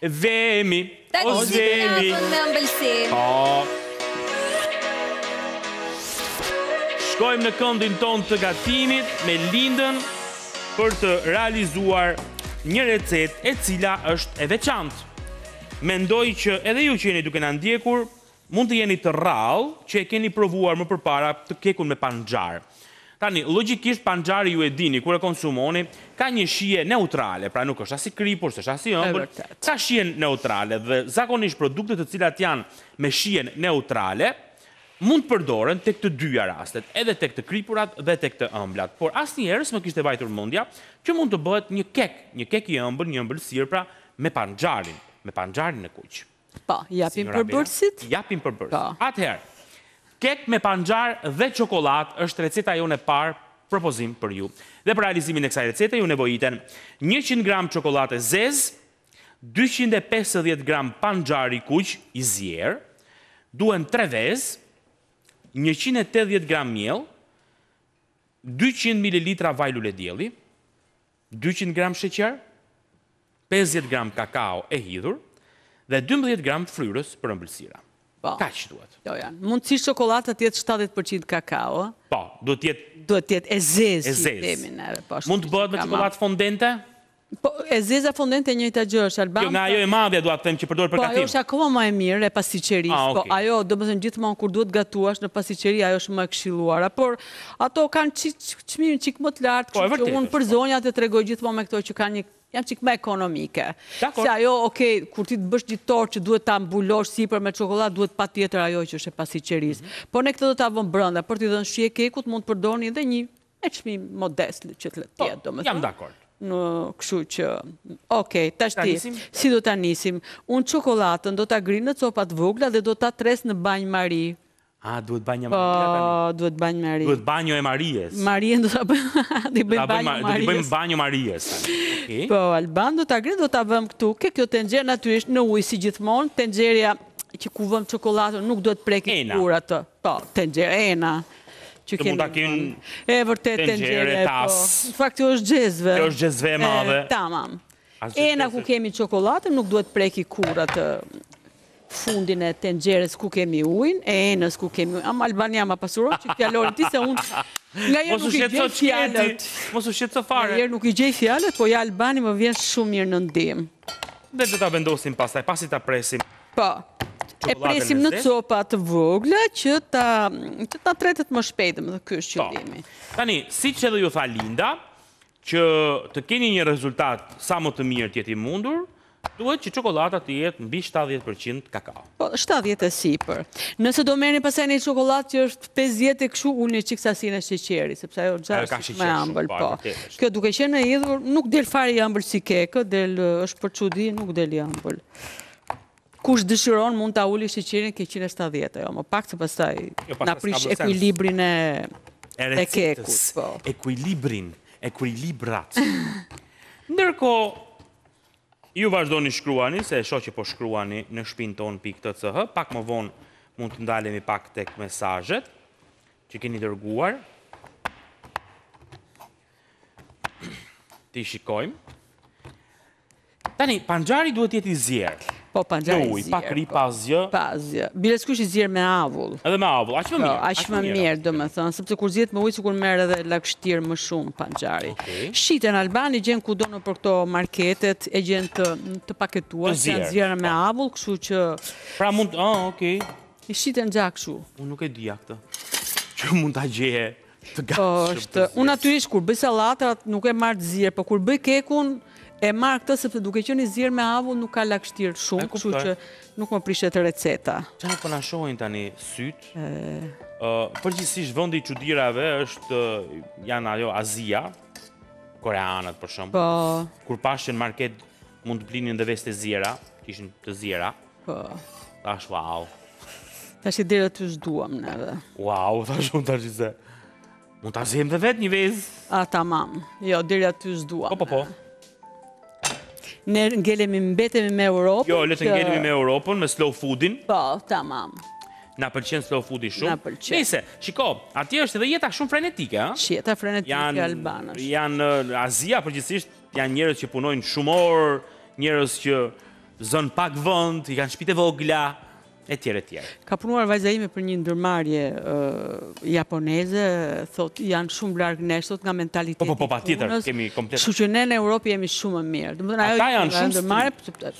Vemi. O zvemi. Me ëmbëlsi. Po. Shkojmë në këndin ton të gatimit me Lindën për të realizuar një recetë e cila është e veçantë. Mendoj që edhe ju që jeni duke na ndjekur, mund të jeni të rrallë që e keni provuar më përpara të kekun me panxhar. Tani, logjikisht panxhari ju e dini, kur e konsumoni, ka një shije neutrale, pra nuk është as i kripur, s'është as i ëmbël, ka shijen neutrale dhe zakonisht produktet të cilat janë me shijen neutrale mund të përdoren tek të dyja rastet, edhe tek të kripurat dhe tek të ëmblat. Por asnjëherë s'më kishte vajtur mendja që mund të bëhet një kek i ëmbël, një ëmbëlsirë pra me panxharin e kuq. Po, japim përbërësit? Japim përbërësit. Atëherë, kek me panxhar dhe çokoladë është receta jonë e parë propozim për ju. Dhe për realizimin e kësaj recete ju nevojiten 100 gram çokoladë zezë, 250 gram panxhar i kuq i zier, duhen 3 vezë, 180 gram miell, 200 ml vaj lule dielli, 200 gram sheqer, 50 gram kakao e hidhur dhe 12 gram fryrës për ëmbëlsira. Kaq duhet. Mundësisht çokolada të jetë 70% kakao. Po, duhet të jetë e zezë. Mund të bëhet me çokoladë fondente? Po, e zeza fondente e njëjta gjë është, Alban. Jo, nga ajo e madhja duhet të them që përdor për gatim. Po, ajo është akoma më e mirë e pasticërisë. Po, ajo, domethënë gjithmonë kur duhet gatuash në pasticëri, ajo është më e këshilluara. Por ato kanë çmimin çik më të lartë, kështu që unë për zonjat e tregoj gjithmonë me këto që kanë jam çik më ekonomike. Se ajo, okay, kur ti të bësh një tortë që duhet ta mbulosh sipër me çokoladë, duhet patjetër ajo që është e pasticërisë. Po ne këtë do ta vëmë brenda, për t'i dhënë shije kekut mund të përdorni edhe një me çmim modest që të jetë, domethënë. Jam dakord. Kështu që, okej, tashti, si do ta nisim? Unë çokoladën do ta ngri në copa të vogla dhe do ta tres në banjë mari. Duhet banjë Maria tani? Po, duhet banjë Maria. Duhet banjo e Marijes. Marien do ta bëjmë, do i bëjmë banjo Marijes. Po, Alban do ta ngri, do ta vëmë këtu, kjo tenxherë natyrisht në ujë si gjithmonë, tenxherja që ku vëmë çokoladën nuk duhet preki kur atë. Po, tenxherë ena. Që mund ta kenë e vërtet tenxhere, po. Në fakt kjo është xhezve. Kjo është xhezve e madhe. Tamam. Ena ku kemi çokoladën nuk duhet preki kur atë fundin e tenxheres ku kemi ujin, e enës ku kemi ujin. Ama Albania ma pasuron që fjalorin ti se unë nga herë nuk i gjej fjalët. Mos u shqetëso fare. Nga herë nuk i gjej fjalët, po ja Albani më vjen shumë mirë në ndim. Dhe do ta vendosim pastaj, pasi ta presim. Po. E presim në copa të vogla që ta tretet më shpejt, dhe ky është qëllimi. Tani, siç edhe ju tha Linda, që të keni një rezultat sa më të mirë të jeti mundur, duhet që çokolada të jetë mbi 70% kakao. Po, 70 e sipër. Nëse do merrni pastaj një çokoladë që është 50 e kështu, ulni çik sasinë e sheqerit, sepse ajo është më ëmbël, po. Kjo duke qenë e hidhur, nuk del fare i ëmbël si kekë, është për çudi, nuk del i ëmbël. Kush dëshiron mund ta uli sheqerin ke 170, jo, më pak se pastaj na prish ekuilibrin e kekut. Ekuilibrat. Ndërkohë, ju vazhdoni shkruani, se e shoh që po shkruani në shtëpinë tonë .ch, pak më vonë mund të ndalemi pak tek mesazhet që keni dërguar. Ti shikojmë. Tani, panxhari duhet jetë i zier. Po, panxhari i zier. Pa kri, pa zgjë. Pa zgjë. Bileskush i zier me avull. Edhe me avull, aq më mirë. Aq më mirë, domethënë, sepse kur zihet me ujë sikur merr edhe lagështir më shumë panxhari. Shiten Albani gjen kudo në për këto marketet, e gjen të paketuar, janë ziera me avull, kështu që pra mund, okay. I shiten gjak kështu. Unë nuk e dija këtë. Që mund ta gjeje të gatshëm. Unë natyrisht kur bëj sallatat nuk e marr të zier, por kur bëj kekun e marr këtë sepse duke qenë i zier me avull nuk ka lagështir shumë, kështu që nuk më prishet receta. Çfarë po na shohin tani syt? Përgjithsisht vendi i çuditërave janë ajo Azia, koreanët për shemb. Po. Kur pashin market mund të blinin edhe vestë ziera, që ishin të ziera. Po. Tash wow. Tash deri aty s'duam neve. Wow, tash unë tash se mund ta zjem dhe vet një vezë. Tamam. Jo, deri aty s'duam. Po. Ne mbetemi me Europën. Jo, le të ngelemi me Europën, me slow foodin. Po, tamam. Na pëlqen slow foodi shumë. Na pëlqen. Nëse, shiko, atje është edhe jeta shumë frenetike, ha? Jeta frenetike albanësh. Janë Azia përgjithsisht janë njerëz që punojnë shumë orë, njerëz që zën pak vend, i kanë shtëpitë vogla, etj. Ka punuar vajza ime për një ndërmarrje japoneze, thot janë shumë larg nesh, thot nga mentaliteti. Po, patjetër, kemi komplet. Kështu që ne në Europë jemi shumë më mirë. Domethënë ajo janë ndërmarrje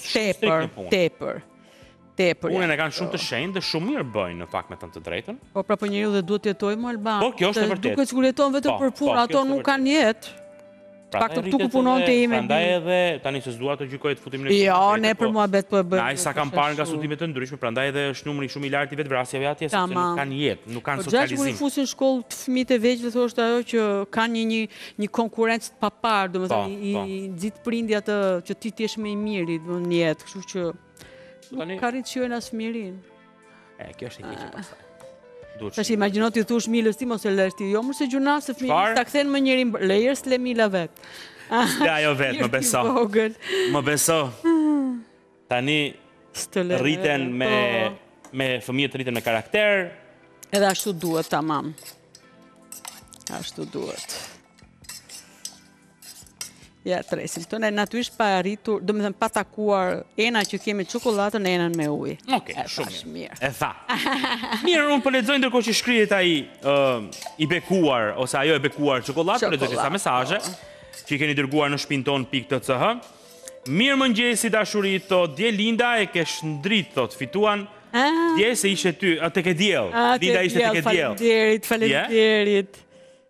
tepër. Punën e kanë shumë të shenjtë dhe shumë mirë bëjnë në fakt me të drejtën. Po pra po njeriu dhe duhet të jetojë në Alban. Po kjo është e vërtetë. Duket sikur jeton vetëm për punë, ato nuk kanë jetë. Pak të këtu ku punon të ime. Prandaj edhe tani se s'dua të gjykoj të futim në. Jo, ne për muhabet po e bëjmë. Ai sa kam parë nga studime të ndryshme, prandaj edhe është numri shumë i lartë i vetvrasjeve atje sepse nuk kanë jetë, nuk kanë socializim. Po gjashtë kur fusin shkollë të fëmijët e vegjël thoshte ajo që kanë një konkurrencë të papar, domethënë i nxit prindja të që ti jesh më i miri në jetë, kështu që nuk ka rritë shojnë as fëmirin. Kjo është e keqe pastaj. Tash imagjino ti thush Milës ti mos e lësh ti. Jo, mëse gjuna se fëmijët ta kthen më njërin lejers le Mila vet. Ja, jo vet, më beso. Më beso. Tani rriten me fëmijët rriten me karakter. Edhe ashtu duhet, tamam. Ashtu duhet. Ja, tresim. Të ne natyrisht pa arritur, do me thëmë pa takuar ena që kemi çokoladën e enën me ujë. Okej, shumë mirë. E tha. Mirë, unë po lexoj ndërkohë që shkrihet ai i bekuar ose ajo e bekuar çokoladë, po lexoj disa mesazhe që i keni dërguar në shtëpinë tonë.ch. Mirëmëngjesi dashuri, thot dje Linda e ke shndrit, thot fituan. Dje se ishe ty, tek e diell. Linda ishte tek e diell. Faleminderit.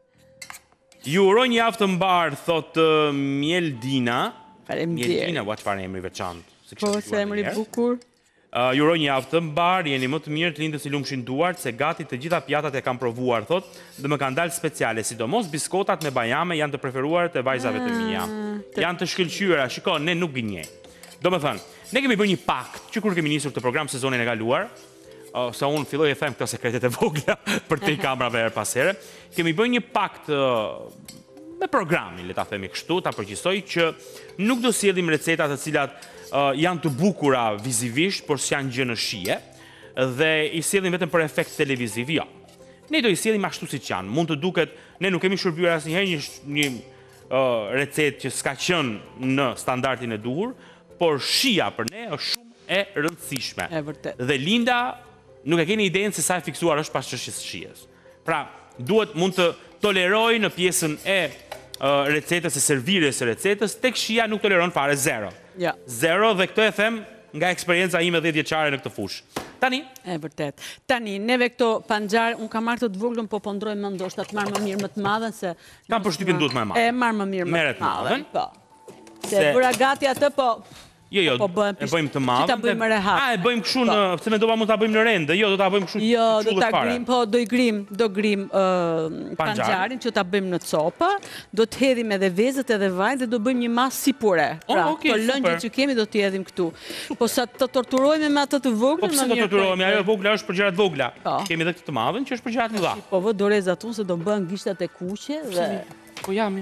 Ju uroj një javë të mbar, thot Mjeldina. Faleminderit. Ua çfarë emri veçantë. Po, se emri bukur. Ju uroj një javë të mbar, jeni më të mirë të lindës i lumshin duart, se gati të gjitha pjatat e kam provuar, thot, dhe më kanë dalë speciale, sidomos biskotat me bajame janë të preferuarat e vajzave të mia. Janë të shkëlqyera, shiko, ne nuk gënjej. Do me thënë, ne kemi bërë një pakt, që kur kemi nisur këtë program sezonin e kaluar, se unë filloj e them këto sekretet e vogla për te i kamrave her pas here, kemi bërë një pakt me programin, le ta themi kështu, ta përgjithsoj që nuk do sjellim recetat të cilat janë të bukura vizivisht, por s'janë gjë në shije, dhe i sjellim vetëm për efekt televiziv, jo. Ne do i sjellim ashtu siç janë. Mund të duket, ne nuk kemi shërbyer asnjëherë një recetë që s'ka qenë në standardin e duhur, por shija për ne është shumë e rëndësishme. E vërtet. Dhe Linda nuk e keni idenë se sa e fiksuar është pas çështjes së shijes. Pra, mund të toleroj në pjesën e recetës e servirjes së recetës, tek shija nuk toleron fare, zero. Ja. Zero, dhe këtë e them nga eksperienca ime 10 vjeçare në këtë fushë. Tani? E vërtet. Tani, neve këto panxar, unë kam marrë të vogëlën, po ndroj më ndoshta të marrë më mirë më të madhen se kam përshtypjen duhet më e madhe. E marr më mirë më të madhen. Po. Se bëra gati atë, po Jo, e bëjmë të madhe. Që ta bëjmë rehat. E bëjmë kështu në, pse mendova mund ta bëjmë në rende. Jo, do ta bëjmë kështu. Jo, do ta grim, po do grim panxarin që ta bëjmë në copa, do të hedhim edhe vezët edhe vajin dhe do bëjmë një masë si pure. Pra, to lëngjet që kemi do t'i hedhim këtu. Po sa të torturojmë me atë të voglën, po pse të torturojmë? Ajo e vogla është për gjërat vogla. Kemi edhe këtë të madhen që është për gjërat mëdha. Po vë dorezat unë se do bëhen gishtat e kuqe dhe po jami.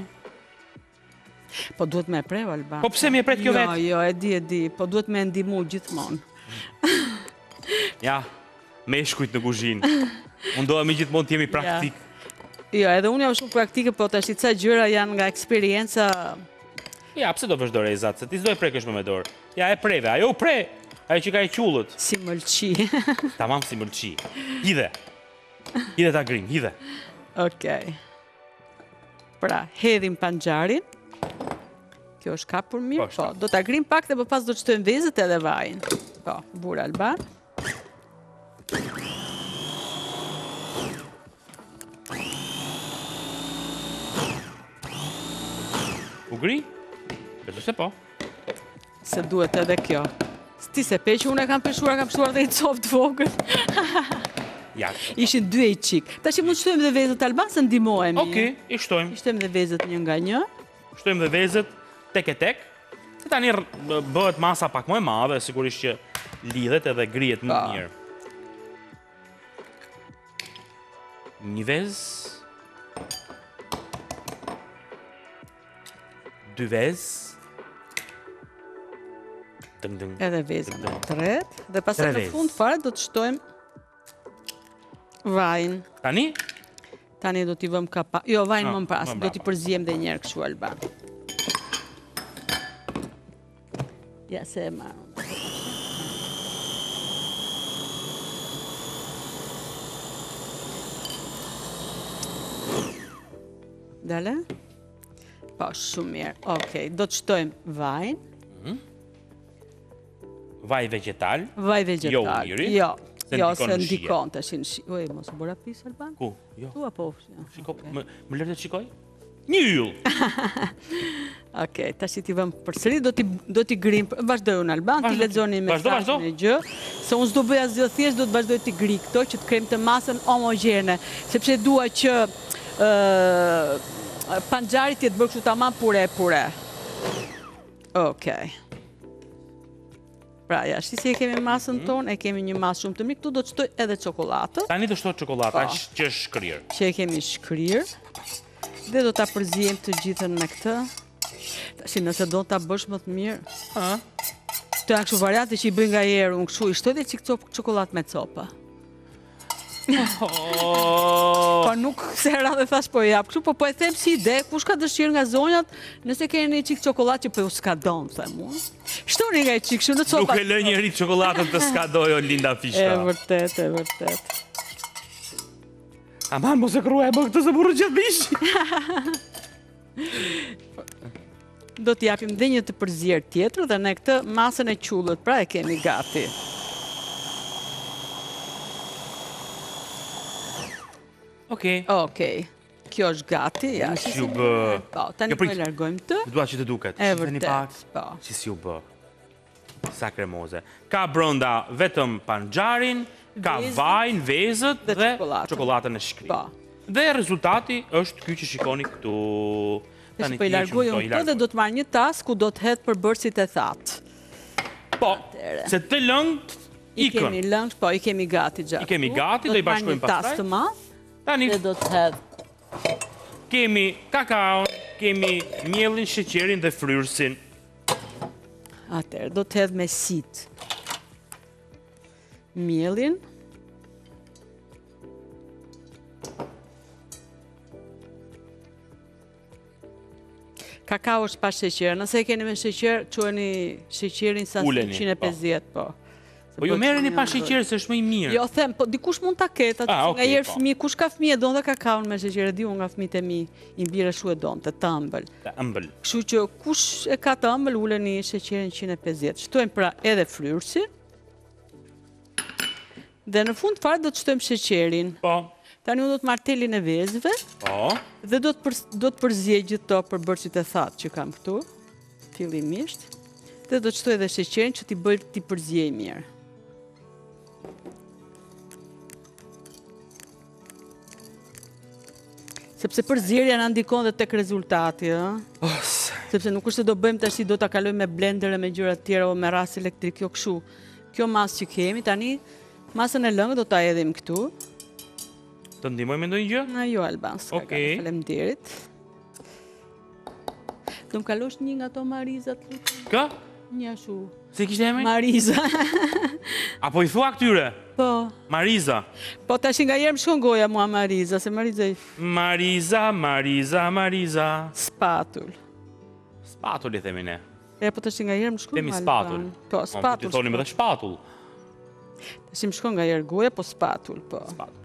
Po duhet me e preu, Alban. Po pse me e pret kjo vetë? Jo, e di. Po duhet me ndihmu gjithmonë. Ja, me shkujt në kuzhinë. Mundohemi gjithmonë të jemi praktik. Jo, edhe unë jam shumë praktike, po tash ca gjëra janë nga eksperienca. Ja, pse do vesh dorezat? Se ti s'do e prekësh më me dorë. Ja, e preve. Ajo u pre. Ajo që ka e qullët. Si mëlqi. Tamam si mëlqi. Hidhe. Hidhe ta grim, hidhe. Okej. Pra, hedhim panxarin. Kjo është kapur mirë, po, do ta grim pak dhe më pas do të shtojmë vezët edhe vajin. Po, burë Alban. U gri? Beso se po. Se duhet edhe kjo. Sti se pe që unë e kam peshuar dhe i coft vogël. Ishin 2 e qik. Ta që mund shtojmë dhe vezët Alban, se ndihmojemi. Okej, i shtojmë. I shtojmë dhe vezët një nga një. Shtojmë dhe vezët tek e tek. Se tani bëhet masa pak më e madhe, sigurisht që lidhet edhe grihet më mirë. Një vez. 2 vez. Edhe vezën e tretë. Dhe pastaj në fund fare do të shtojmë vajin. Tani? Tani do t'i vëm kapa. Jo, vajin më pas. Do t'i përzijem dhe njerë kështu Alban. Ja, se e marrë. Dale? Po, shumë mirë. Okej, do të shtojmë vajnë. Vaj vegetal. Vaj vegetal. Jo ulliri. Jo, ndikon se në shije. ndikon të shinë shije. Oj, mos u bëra pis, Alban? Ku? Jo. Tu apo? Shiko, më lërë të shikoj? Një yll. Okej, tash ti vëm përsëri, do t'i grim, vazhdoj unë Alban, ti lexoni mesazhin e gjë, se unë s'do bëj asgjë thjesht, do të vazhdoj t'i gri këto që të krejmë të masën homogjene, sepse dua që panxharit të bërë kështu tamam pure. Okej. Pra, ja, si e kemi masën tonë, e kemi një masë shumë të mirë, këtu do të shtoj edhe çokoladë. Tani do shtoj çokoladë, që është shkrirë. Që e kemi shkrirë. Dhe do ta përzijem të gjithën me këtë. Tashi nëse do ta bësh më të mirë. Këto janë kështu variante që i bëj ngaherë unë kështu, i shtoj dhe çik çokoladë me copa. Po nuk se radhë thash po jap kështu, po e them si ide, kush ka dëshirë nga zonjat, nëse keni një çik çokoladë që po ju skadon, them unë. Shtoni nga çik kështu në copa. Nuk e lë njëri çokoladën të skadoj o Linda Fishta. E vërtet. Aman, mos e kruaj bë këtë se burrë gjatë bishi. Do t'japim dhe një të përzierë tjetër dhe ne këtë masën e qullët, pra e kemi gati. Okej. Kjo është gati, ja. Si u bë. Po, tani po e largojmë të. Dua që të duket. E vërtet, po. Si u bë. Sa kremoze. Ka brenda vetëm panxharin, ka vajnë, vezët dhe çokoladën e shkrirë. Dhe rezultati është ky që shikoni këtu. Tani po i largoj unë këtë dhe do të marr një tas ku do të hedh përbërësit e thatë. Po, se të lëngët i kemi lëngë, po i kemi gati gjatë. I kemi gati, do i bashkojmë pastaj. Do të marr një tas të madh. Tani dhe do të hedh. Kemi kakaon, kemi mielin, sheqerin dhe fryrësin. Atëherë, do të hedh me sit mielin. Kakao është pa sheqer. Nëse e keni me sheqer, queni sheqerin sa 150, po. Po ju merreni pa sheqer se është më i mirë. Jo, them, po dikush mund ta ketë, nga herë fëmijë, kush ka fëmijë donte kakaon me sheqer, e di unë nga fëmijët e mi, i mbire shu e donte, të ëmbël. Të ëmbël. Kështu që kush e ka të ëmbël, uleni sheqerin 150. Shtojmë pra edhe fryrësin. Dhe në fund fare do të shtojmë sheqerin. Po. Tani unë do të marr telin e vezëve. Po. Dhe do të përziej gjithë përbërësit e thatë që kam këtu, fillimisht. Dhe do të shtoj edhe sheqerin që ti përziej mirë. Sepse përzierja na ndikon dhe tek rezultati, ëh. Sepse nuk është se do bëjmë tash do ta kalojmë me blender e me gjëra të tjera o me ras elektrik, jo kështu. Kjo masë që kemi tani, masën e lëngë do ta hedhim këtu. Të ndihmoj me ndonjë gjë? Na jo Alban, faleminderit. Do më kalosh një nga to Marizat, lutem. Kë? Një ashtu. Se kishte emrin? Mariza. Apo i thua këtyre? Po. Mariza. Po tash nga herë më shkon goja mua Mariza, se Mariza Mariza. Spatull. Spatull i themi ne. Po tash nga herë më shkon. Themi spatull. Po, spatull. Ti thonim edhe shpatull. Tash më shkon nga herë goja, po spatull, po. Spatull.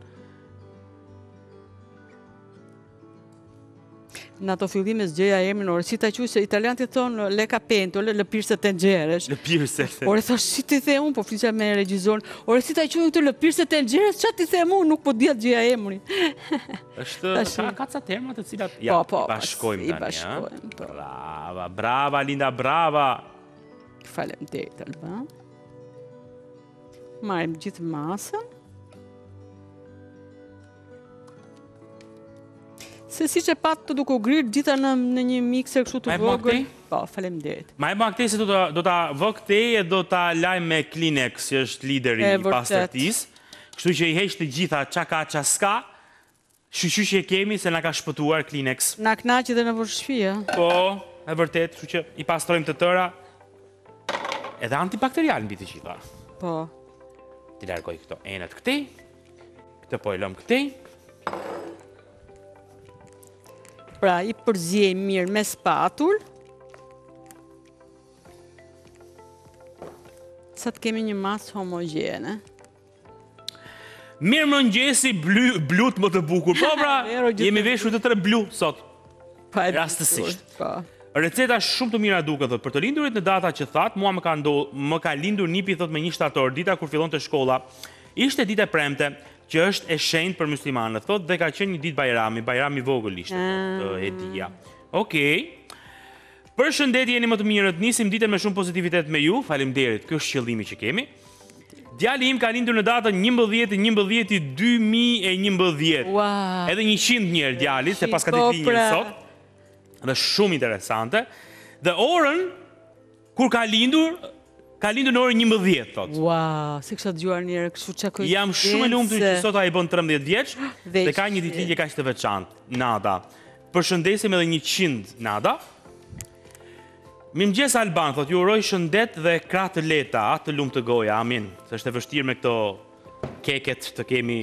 Në ato fillime zgjeja emrin, ore si ta quaj se italianët i thonë le capento, le pirse tenxheresh. Le pirse. Ore thash si ti the unë, po flisja me regjizorin. Ore si ta quaj këtu le pirse tenxheresh, çfarë ti them unë, nuk po dia të gjeja emrin. Është ka ca terma të cilat ja i bashkojmë tani, ha. Brava Linda, brava. Faleminderit Alban. Marrim gjithë masën. Se si që patë të duke u grirë gjitha në një mikser kështu të vogël. Po, faleminderit. Ma e bëma këtej se do ta vë këtej e do ta laj me Kleenex, që është lideri i pastërtisë. Kështu që i heq të gjitha çaka çaska. Shqyqyqje kemi se na ka shpëtuar Kleenex. Na knaqi dhe në vërshfia. Po, e vërtet, kështu që i pastrojmë të tëra. Edhe antibakterial mbi të gjitha. Po. Ti largoj këto enët këtej. Këtë po e lëm këtej. Pra, i përziej mirë me spatull. Sa të kemi një masë homogjene. Mirë mëngjesi, blut më të bukur. Po pra, jemi veshur të tre blu sot. rastësisht. Receta shumë të mira duket, thot, për të lindurit në data që thatë, mua më ka lindur nipi, thot, me 1 shtator, dita kur fillon të shkolla. Ishte ditë e premte, që është e shenjtë për muslimanët, thot, dhe ka qenë një ditë bajrami vogël ishte, e dija. Okej. Përshëndetje, jeni më të mirët, nisim ditën me shumë pozitivitet me ju, faleminderit, kjo është qëllimi që kemi. Djali im ka lindur në datën 11/11/2011. Edhe 100 njerë djali, se pas ka ditë linjën sot. Dhe shumë interesante. Dhe orën, kur ka lindur në orën 11, thot. Si kësha dëgjuar njerë, kështu që kujtë. Jam shumë e lumtur që sot a i bën 13 vjeç, dhe ka një ditëlindje kaq të veçantë, Nada. Përshëndesim edhe 100 Nada. Mirëmëngjes Alban, thot, ju uroj shëndet dhe krah të lehta, atë të lumë të goja, amin. Se është e vështirë me këto keket të kemi,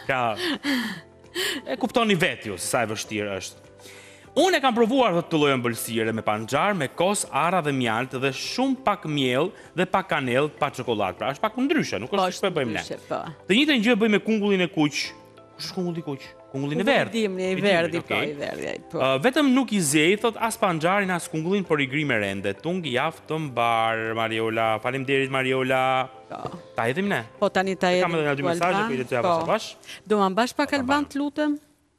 e kuptoni vetë ju, se sa e vështirë është. Unë e kam provuar të lloj ëmbëlsire me panxar, me kos, arra dhe mjalt dhe shumë pak miell dhe pak kanell, pa çokoladë. Pra është pak ndryshe, nuk është çfarë bëjmë ne. Të njëjtën gjë bëjmë me kungullin e kuq. Kush është kungulli i kuq? Kungullin e verdh. I verdhi. Vetëm nuk i zej, thot, as panxarin as kungullin, por i gri me rende. Tung javë të mbar, Mariola. Faleminderit Mariola. Ta hedhim ne. Po tani ta hedhim. Kam edhe 2 mesazhe për i të japë së bash. Do ma mbash pak Alban, të lutem.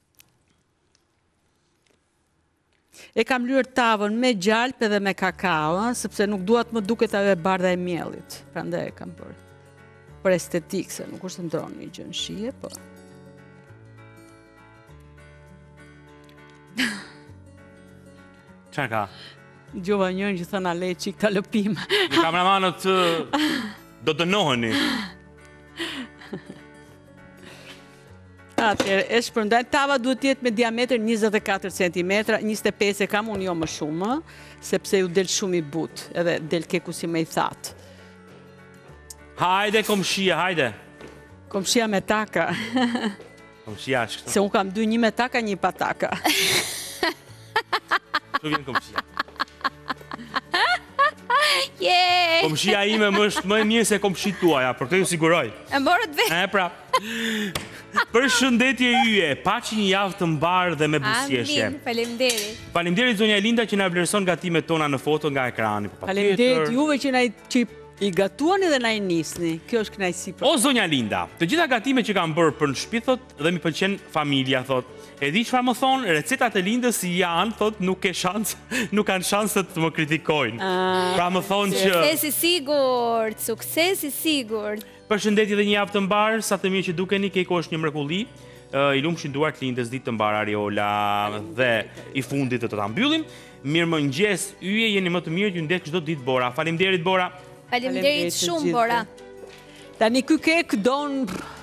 E kam lyer tavën me gjalp edhe me kakao, sepse nuk duat më duket ajo e bardha e miellit. Prandaj e kam bërë. Për estetik, se nuk është ndronë një gjë në shije, po. Qa ka? Gjova njërën që thëna le qik të lëpim. Në kameramanët do dënoheni. Atëherë, e shpërndaj, tava duhet jetë me diametër 24 cm, 25 e kam unë jo më shumë, sepse ju del shumë i but, edhe del keku si me i thatë. Hajde, komshia, hajde. Komshia me taka. Komshia është këto. Se unë kam 2, një me taka, një pa taka. Që vjen komshia? Jej! Komshia ime më është më e mirë se komshit tuaja, për të ju siguroj. E morët vetë. Pra. Përshëndetje yje, paçi një javë të mbarë dhe me buzëqeshje. Amin, faleminderit. Faleminderit zonja Linda që na vlerëson gatimet tona në foto nga ekrani. Faleminderit juve që i gatuani dhe na i nisni. Kjo është kënaqësi. O zonja Linda, të gjitha gatimet që kam bërë për në shtëpi, thot, dhe mi pëlqen familja, thot. E di çfarë më thon, recetat e Lindës janë, thot, nuk kanë shanse të më kritikojnë. Pra më thon që suksesi sigurt. Përshëndetje dhe një javë të mbarë, sa të mirë që dukeni, Keiko është një mrekulli. I lumshin duart Lindës, ditë të mbarë Ariola dhe i fundit të ta mbyllim. Mirëmëngjes, yje, jeni më të mirë, ju ndek çdo ditë Bora. Faleminderit Bora. Faleminderit shumë Bora. Tani ky kek don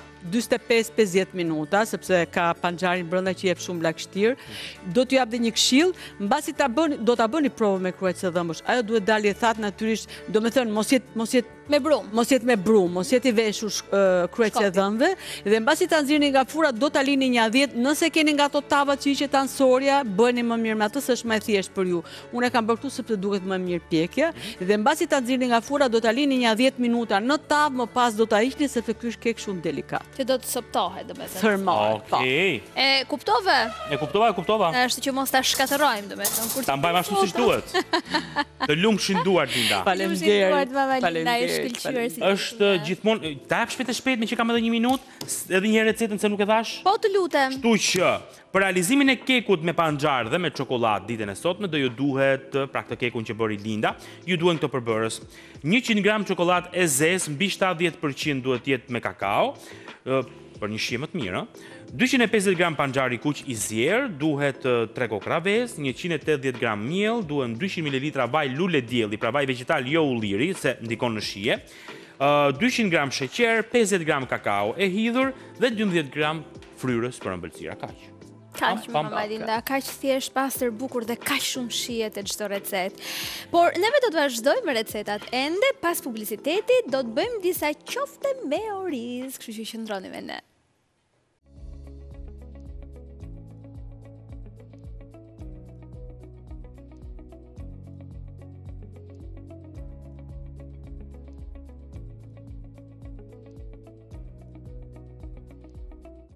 45-50 minuta, sepse ka panxarin brenda që jep shumë lagështirë. Do t'ju jap dhe një këshill, mbasi do ta bëni provë me kryet së dhëmbësh. Ajo duhet dalë i thatë natyrisht, domethënë mos jetë me brum. Mos jetë me brum, mos jetë i veshur kryet së dhëmbëve, dhe mbasi ta nxirni nga fura do ta lini një 10. Nëse keni nga ato tavat që hiqet ansoria, bëni më mirë me atë, se është më e thjeshtë për ju. Unë e kam bërë këtu sepse duket më mirë pjekja, dhe mbasi ta nxirni nga fura do ta lini një 10 minuta në tavë, më pas do ta hiqni sepse ky është kek shumë delikat. Që do të soptohet, domethënë. Thërmohet. Okej. E kuptove? E kuptova. Është që mos ta shkatërrojmë, domethënë. Ta mbajmë ashtu siç duhet. Të lumshin duart Linda. Faleminderit. Është gjithmonë, ta jap shpejt me që kam edhe 1 minutë, edhe një recetën se nuk e thash. Po të lutem. Kështu që për realizimin e kekut me panxar dhe me çokoladë ditën e sotme do ju duhet, pra këtë kekun që bëri Linda, ju duhen këto përbërës. 100 gram çokoladë e zezë, mbi 70% duhet jetë me kakao, për një shije më të mirë. 250 gram panxar i kuq i zier, duhet 3 kokra vezë, 180 gram miell, duhen 200 ml vaj lule dielli, pra vaj vegetal jo ulliri, se ndikon në shije, 200 gram sheqer, 50 gram kakao e hidhur dhe 12 gram fryrës për ëmbëlsira. Kaq. Kaq, mama Linda, kaq thjesht, pastër, bukur dhe kaq shumë shihet e çdo recetë. Por neve do të vazhdojmë me recetat ende, pas publicitetit do të bëjmë disa qofte me oriz, kështu që qëndroni me ne.